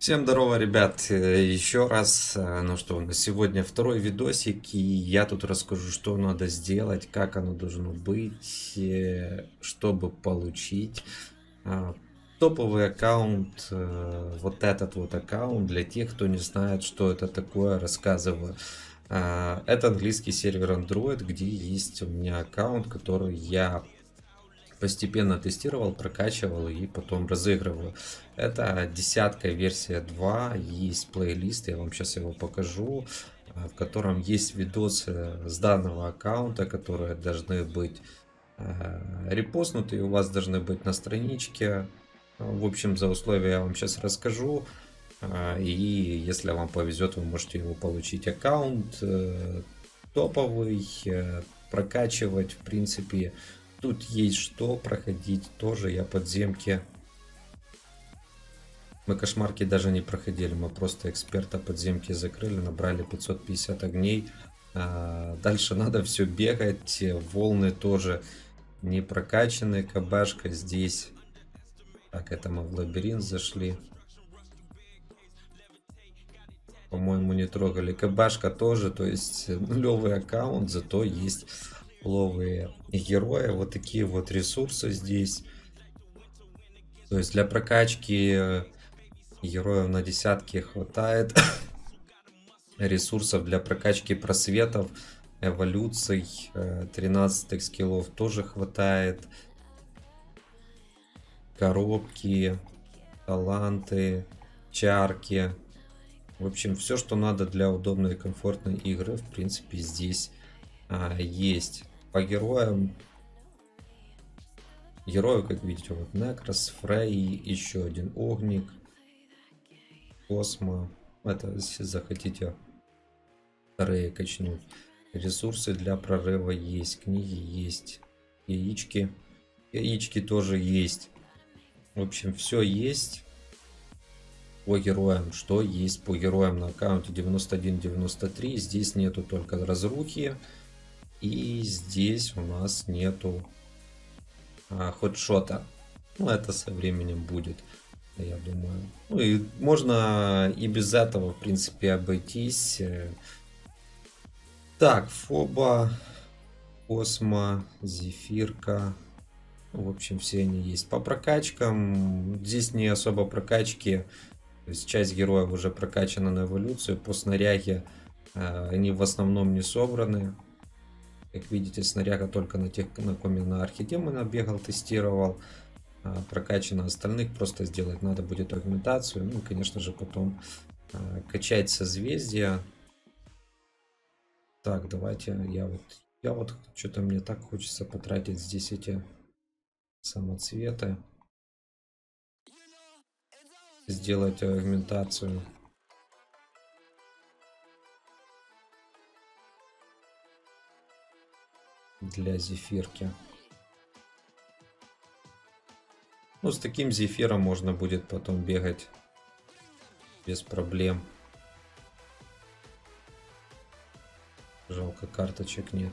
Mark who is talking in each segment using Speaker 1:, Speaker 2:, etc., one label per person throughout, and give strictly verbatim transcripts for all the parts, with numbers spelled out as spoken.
Speaker 1: Всем здорово, ребят, э, еще раз. э, Ну что, на сегодня второй видосик, и я тут расскажу, что надо сделать, как оно должно быть, э, чтобы получить а, топовый аккаунт. э, Вот этот вот аккаунт, для тех, кто не знает, что это такое, рассказываю. А, Это английский сервер Android, где есть у меня аккаунт, который я постепенно тестировал, прокачивал и потом разыгрываю. Это десятка, версия два, есть плейлист, я вам сейчас его покажу, а, в котором есть видосы с данного аккаунта, которые должны быть э, репостнуты, и у вас должны быть на страничке. В общем, за условия я вам сейчас расскажу. А, И если вам повезет, вы можете его получить. Аккаунт э, топовый, э, прокачивать, в принципе, тут есть что проходить. Тоже я подземки. Мы кошмарки даже не проходили, мы просто эксперта подземки закрыли, набрали пятьсот пятьдесят огней. А, Дальше надо все бегать, волны тоже не прокачаны, кабашка здесь. Так, это мы в лабиринт зашли. По-моему, не трогали. КБшка тоже, то есть нулевый аккаунт, зато есть ловые герои. Вот такие вот ресурсы здесь. То есть для прокачки героев на десятки хватает. Ресурсов для прокачки просветов, эволюций, тринадцатых скиллов тоже хватает. Коробки, таланты, чарки. В общем, все, что надо для удобной и комфортной игры, в принципе, здесь а, есть. По героям. Герои, как видите, вот Некрос, Фрей, еще один Огник, Космо. Это, если захотите, вторые качнуть. Ресурсы для прорыва есть, книги есть, яички. Яички тоже есть. В общем, все есть. По героям, что есть по героям на аккаунте девяносто один девяносто три. Здесь нету только разрухи. И здесь у нас нету а, ходшота. Ну, это со временем будет, я думаю. Ну и можно и без этого, в принципе, обойтись. Так, Фоба, Космо, Зефирка. В общем, все они есть. По прокачкам здесь не особо прокачки. То есть часть героев уже прокачана на эволюцию. По снаряге э, они в основном не собраны. Как видите, снаряга только на тех, на ком я на архидемона бегал, тестировал. Э, прокачано остальных. Просто сделать надо будет агментацию. Ну, конечно же, потом э, качать созвездия. Так, давайте я вот... Я вот что-то мне так хочется потратить здесь эти самоцветы. Сделать агментацию. Для зефирки. Ну, с таким зефиром можно будет потом бегать без проблем. Жалко, карточек нет.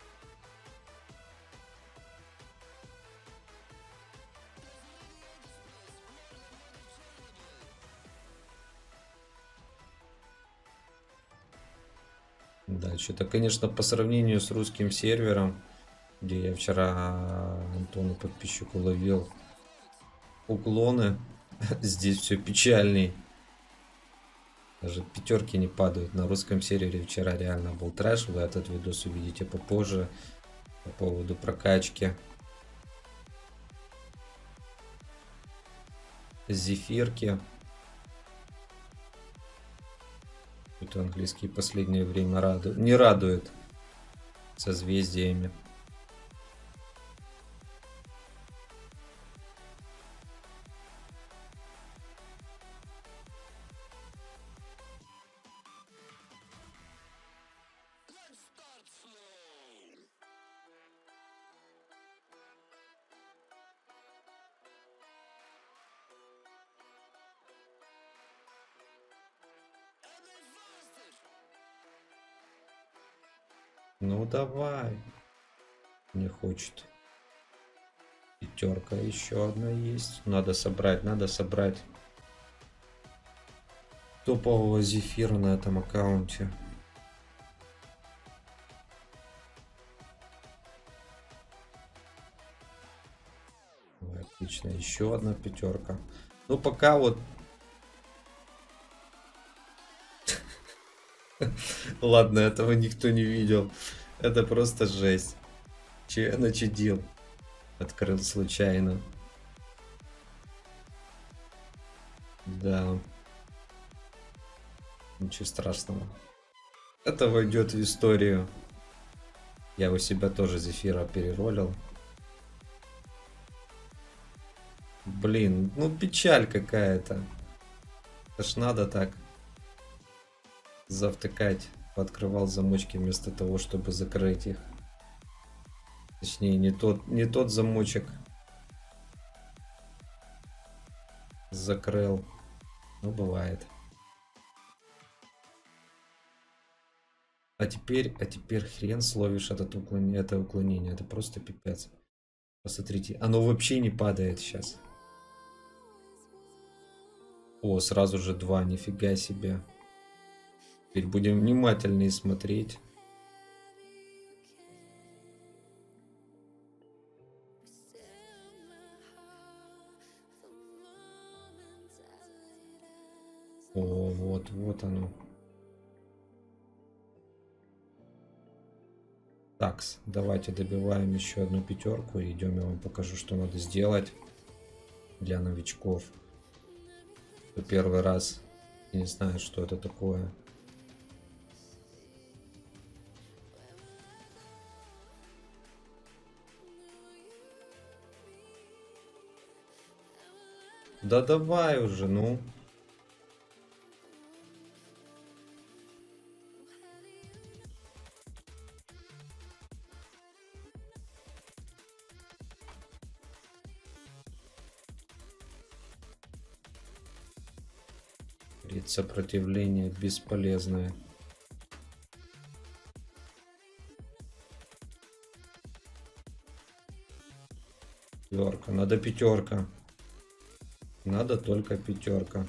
Speaker 1: Да, что-то, конечно, по сравнению с русским сервером, где я вчера Антону подписчику ловил уклоны, здесь все печальней. Даже пятерки не падают. На русском сервере вчера реально был трэш. Вы этот видос увидите попозже по поводу прокачки. Зефирки. Это английский в последнее время радует. Не радует созвездиями. Ну давай. Не хочет. Пятерка еще одна есть. Надо собрать, надо собрать. топового зефира на этом аккаунте. Ой, отлично, еще одна пятерка. Ну пока вот. Ладно, этого никто не видел. Это просто жесть. Че я начудил? Открыл случайно. Да. Ничего страшного. Это войдет в историю. Я у себя тоже зефира переролил. Блин, ну печаль какая-то. Это ж надо так завтыкать. Пооткрывал замочки вместо того, чтобы закрыть их. Точнее, не тот, не тот замочек закрыл. Ну, бывает. А теперь, а теперь хрен словишь этот уклон... это уклонение. Это просто пипец. Посмотрите, оно вообще не падает сейчас. О, сразу же два, нифига себе. Теперь будем внимательнее смотреть. О, вот, вот оно. Такс, давайте добиваем еще одну пятерку и идем, я вам покажу, что надо сделать для новичков. Кто первый раз не знает, что это такое. Да давай уже, ну. Сопротивление бесполезное. Пятерка, надо пятерка. Надо только пятерка.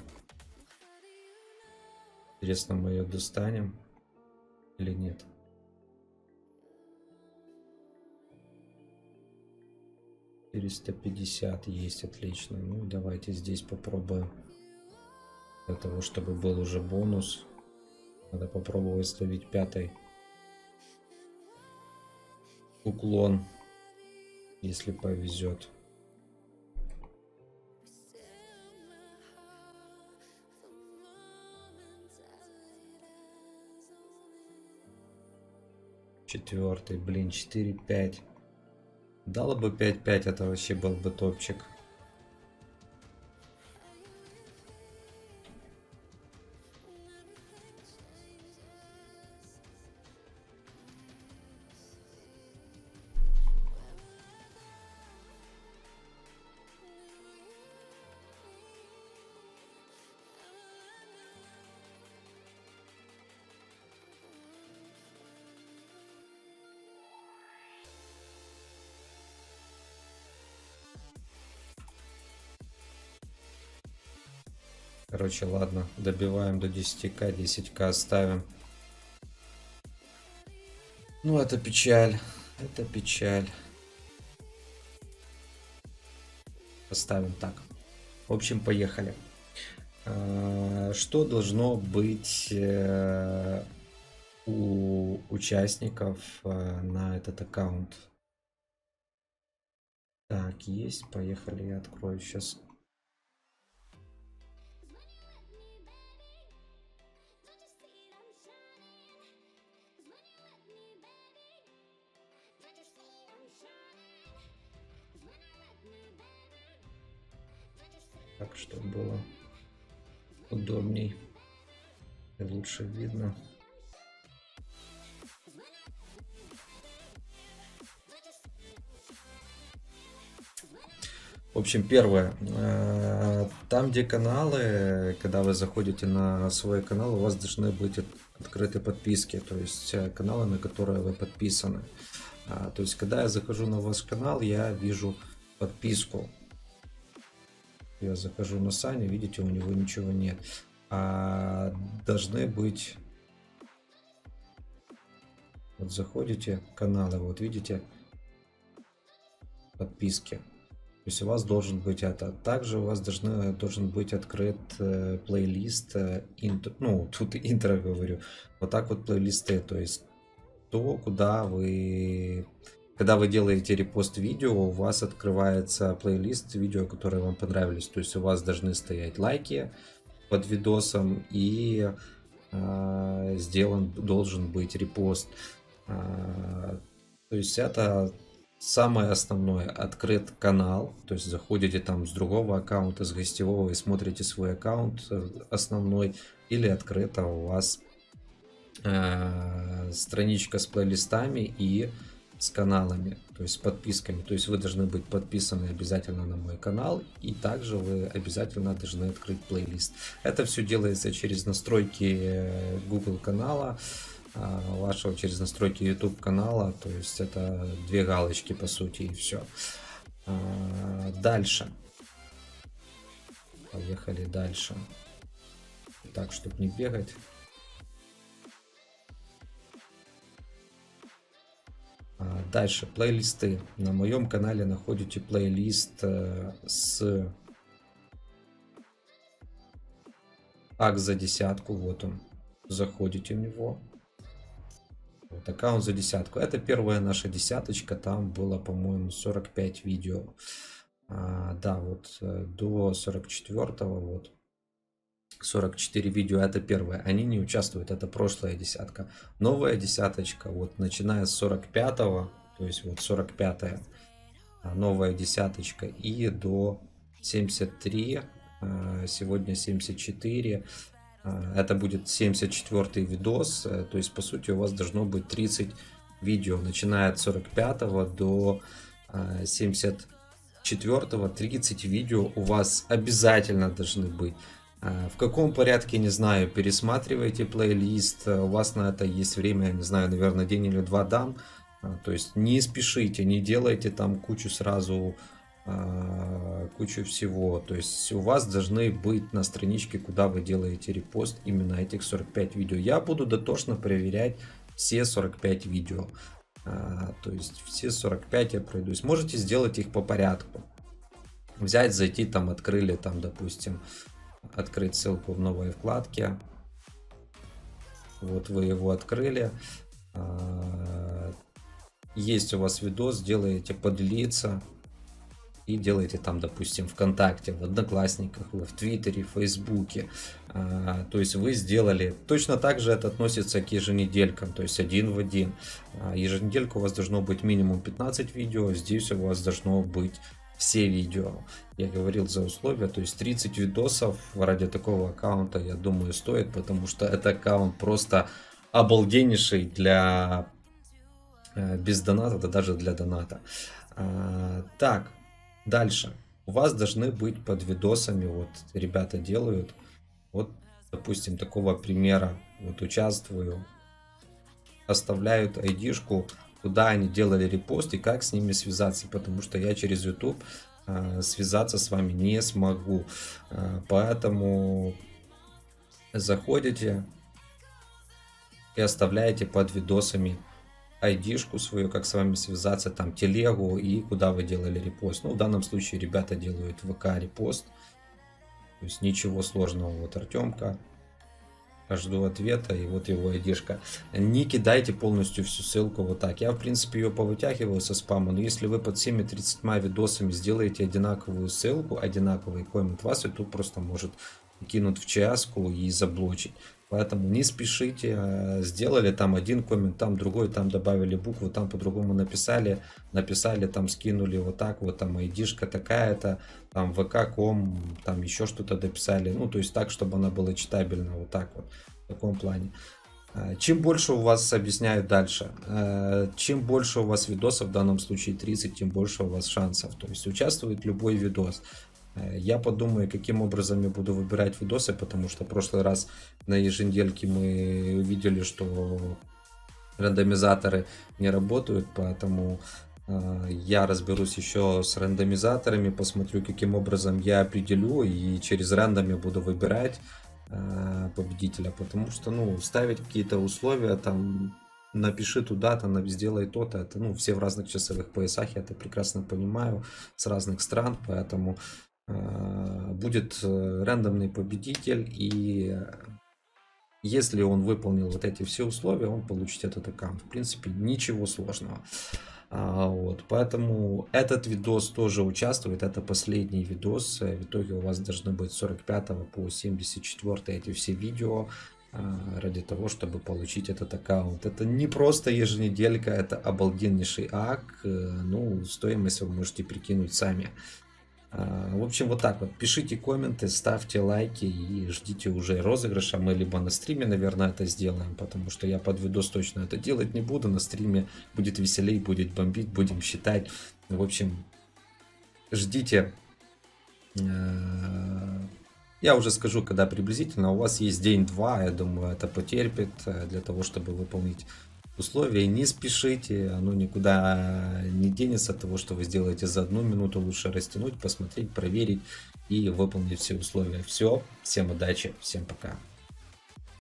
Speaker 1: Интересно, мы ее достанем или нет? четыреста пятьдесят есть, отлично. Ну давайте здесь попробуем. Для того, чтобы был уже бонус, надо попробовать словить пятый уклон, если повезет. Четвертый, блин, четыре пять. Дало бы пять пять, это вообще был бы топчик. Короче, ладно, добиваем до десяти ка, десять ка оставим. Ну, это печаль, это печаль. Поставим так. В общем, поехали. Что должно быть у участников на этот аккаунт? Так, есть, поехали, я открою сейчас. Так, чтобы было удобней и лучше видно. В общем, первое, там где каналы, когда вы заходите на свой канал, у вас должны быть открыты подписки, то есть каналы, на которые вы подписаны. То есть, когда я захожу на ваш канал, я вижу подписку. Я захожу на Саню, видите, у него ничего нет. а, должны быть... Вот заходите, каналы, вот видите, подписки. То есть у вас должен быть это. Также у вас должны, должен быть открыт э, плейлист, э, интро, ну тут интро говорю, вот так вот плейлисты, то есть то, куда вы, когда вы делаете репост видео, у вас открывается плейлист видео, которые вам понравились, то есть у вас должны стоять лайки под видосом и э, сделан должен быть репост. Э, то есть это самое основное, открыт канал, то есть заходите там с другого аккаунта, с гостевого и смотрите свой аккаунт основной, или открыта у вас э, страничка с плейлистами и с каналами, то есть с подписками. То есть вы должны быть подписаны обязательно на мой канал, и также вы обязательно должны открыть плейлист. Это все делается через настройки Google канала вашего, через настройки YouTube канала, то есть это две галочки по сути и все. Дальше. Поехали дальше. Так, чтобы не бегать. Дальше плейлисты. На моем канале находите плейлист с ак за десятку. Вот он. Заходите в него. Вот, аккаунт за десятку. Это первая наша десяточка. Там было, по-моему, сорок пять видео. А, да, вот до сорок четвёртого. Вот. сорок четыре видео, это первое. Они не участвуют. Это прошлая десятка. Новая десяточка. Вот начиная с сорок пятого. То есть вот сорок пятая. Новая десяточка. И до семьдесят три. Сегодня семьдесят четыре. Это будет семьдесят четвёртый видос, то есть по сути у вас должно быть тридцать видео, начиная от сорок пятого до семьдесят четвёртого, тридцать видео у вас обязательно должны быть. В каком порядке, не знаю, пересматривайте плейлист, у вас на это есть время, не знаю, наверное, день или два дам, то есть не спешите, не делайте там кучу сразу кучу всего, то есть у вас должны быть на страничке, куда вы делаете репост, именно этих сорок пять видео. Я буду дотошно проверять все сорок пять видео, то есть все сорок пять я пройдусь. Можете сделать их по порядку, взять, зайти, там открыли, там допустим, открыть ссылку в новой вкладке, вот вы его открыли, есть у вас видос, делаете поделиться. И делаете там, допустим, ВКонтакте, в Одноклассниках, в Твиттере, в Фейсбуке. А, то есть вы сделали. Точно так же это относится к еженеделькам, то есть один в один. А, еженеделька у вас должно быть минимум пятнадцать видео, здесь у вас должно быть все видео. Я говорил за условия, то есть тридцать видосов ради такого аккаунта, я думаю, стоит, потому что это аккаунт просто обалденнейший для без доната, да даже для доната. А, так. Дальше. У вас должны быть под видосами, вот ребята делают, вот, допустим, такого примера, вот участвую, оставляют айдишку, куда они делали репост и как с ними связаться, потому что я через YouTube э, связаться с вами не смогу, э, поэтому заходите и оставляете под видосами айдишку свою, как с вами связаться, там телегу и куда вы делали репост. Ну, в данном случае ребята делают ВК репост. То есть ничего сложного. Вот Артемка. Жду ответа, и вот его айдишка. Не кидайте полностью всю ссылку вот так. Я, в принципе, ее повытягиваю со спама, но если вы под всеми тридцатьмя видосами сделаете одинаковую ссылку, одинаковый коммент, вас YouTube просто может кинуть в ЧСку и заблочить. Поэтому не спешите, сделали там один коммент, там другой, там добавили букву, там по-другому написали, написали, там скинули вот так вот, там айдишка такая-то, там вэ ка точка ком, там еще что-то дописали, ну то есть так, чтобы она была читабельна, вот так вот, в таком плане. Чем больше у вас, объясняю дальше, чем больше у вас видосов, в данном случае тридцать, тем больше у вас шансов, то есть участвует любой видос. Я подумаю, каким образом я буду выбирать видосы, потому что в прошлый раз на еженедельке мы увидели, что рандомизаторы не работают, поэтому э, я разберусь еще с рандомизаторами, посмотрю, каким образом я определю, и через рандом я буду выбирать, победителя, потому что, ну, ставить какие-то условия, там, напиши туда, там, сделай то-то, это, ну, все в разных часовых поясах, я это прекрасно понимаю, с разных стран, поэтому э, будет рандомный победитель, и если он выполнил вот эти все условия, он получит этот аккаунт. В принципе, ничего сложного. А, вот, поэтому этот видос тоже участвует. Это последний видос. В итоге у вас должны быть с сорок пятого по семьдесят четвёртый эти все видео а, ради того, чтобы получить этот аккаунт. Это не просто еженеделька, это обалденнейший ак. Ну, стоимость вы можете прикинуть сами. В общем, вот так вот. Пишите комменты, ставьте лайки и ждите уже розыгрыша. Мы либо на стриме, наверное, это сделаем, потому что я под видос точно это делать не буду. На стриме будет веселей, будет бомбить, будем считать. В общем, ждите. Я уже скажу, когда приблизительно. У вас есть день-два, я думаю, это потерпит для того, чтобы выполнить условия. Не спешите, оно никуда не денется от того, что вы сделаете за одну минуту. Лучше растянуть, посмотреть, проверить и выполнить все условия. Все, всем удачи, всем пока.